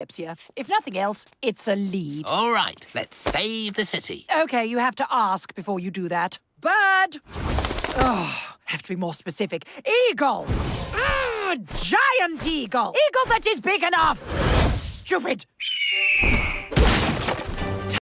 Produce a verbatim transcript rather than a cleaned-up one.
dyspepsia. If nothing else, it's a lead. All right, let's save the city. Okay, you have to ask before you do that. Bird! Oh, have to be more specific. Eagle! Mm, giant eagle! Eagle that is big enough! Stupid!